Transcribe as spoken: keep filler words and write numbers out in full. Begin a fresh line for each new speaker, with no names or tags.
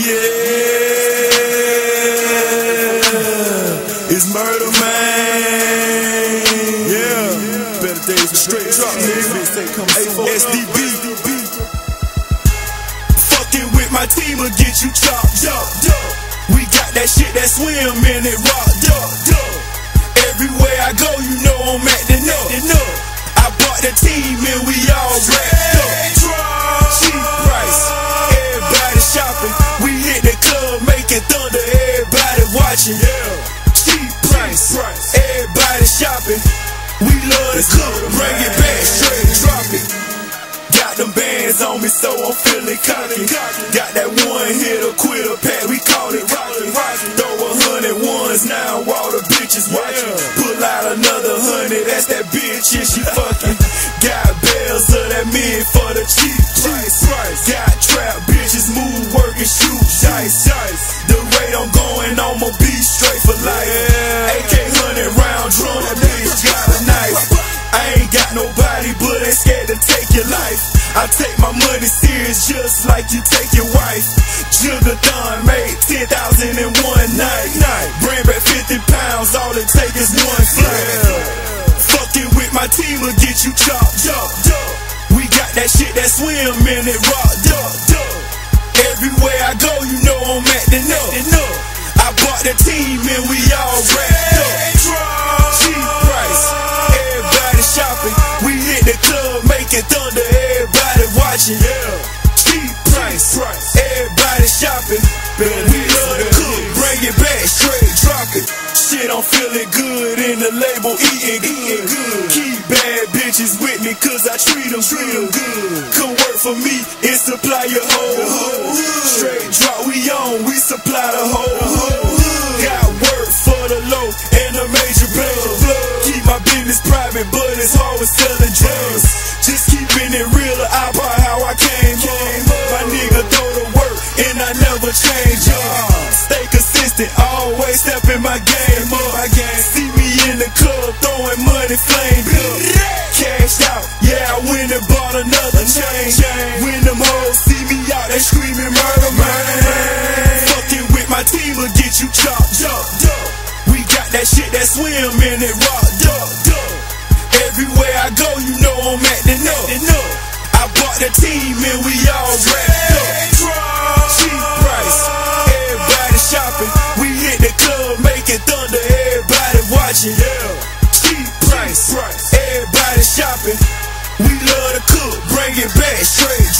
Yeah, it's Murder Man. Yeah, better days for straight drop, nigga. S D B. Fucking with my team will get you chopped up. We got that shit that swim and it rocked up. Everywhere I go, you know I'm acting up. I bought the team and we all wrapped up. Cheap price, everybody shopping. We hit the club making thunder, everybody watching. Cheap price, everybody shopping. We love the club, bring it back, straight drop it. Got them bands on me, so I'm feeling cocky. Got that one hitter quitter pack, we call it rockin'. Throw a hundred ones now, all the bitches watching. Pull out another hundred, that's that bitch, and she fucking. Got bells of that men for the cheap price. Got trap bitches, move, work, and shoot dice. The rate I'm going, I'ma be straight for life. A K hundred round drum, that bitch got a knife. I ain't got nobody, but ain't scared to take your life. I take my money serious just like you take your wife. Jugathon made ten thousand in one night. Bring back fifty pounds, all it take is one flight. Fucking with my team will get you chopped up. We got that shit that swim and it rocked up. Everywhere I go, you know I'm acting up. I bought the team and we all wrapped up. Cheap price, everybody shopping. We hit the club making thunder, everybody watching. Cheap price, everybody shopping. We love the cook, bring it back, straight drop it. Shit, I'm feeling good in the label, eating good. Keep bad bitches with me, cause I treat them good. Come work for me and supply your whole hood. Straight drop, we on, we supply the whole hood. Got work for the low and the major plug. Keep my business private, but it's always selling drugs. Just keeping it real, I about how I came up. My nigga throw the work and I never change up. Stay consistent, always step in my game up. See me in the club throwing money, flame up. Cashed out, yeah, I went and bought another chain. When them hoes see me out, they screaming murder, man. Fucking with my team will get you chopped up. We got that shit that swim and it rocked up. Everywhere I go, you know I'm acting up. I bought the team and we all wrapped up. Cheap price, everybody shopping. We hit the club making thunder, everybody watching. Cheap price, everybody shopping. We love to cook, bring it back, straight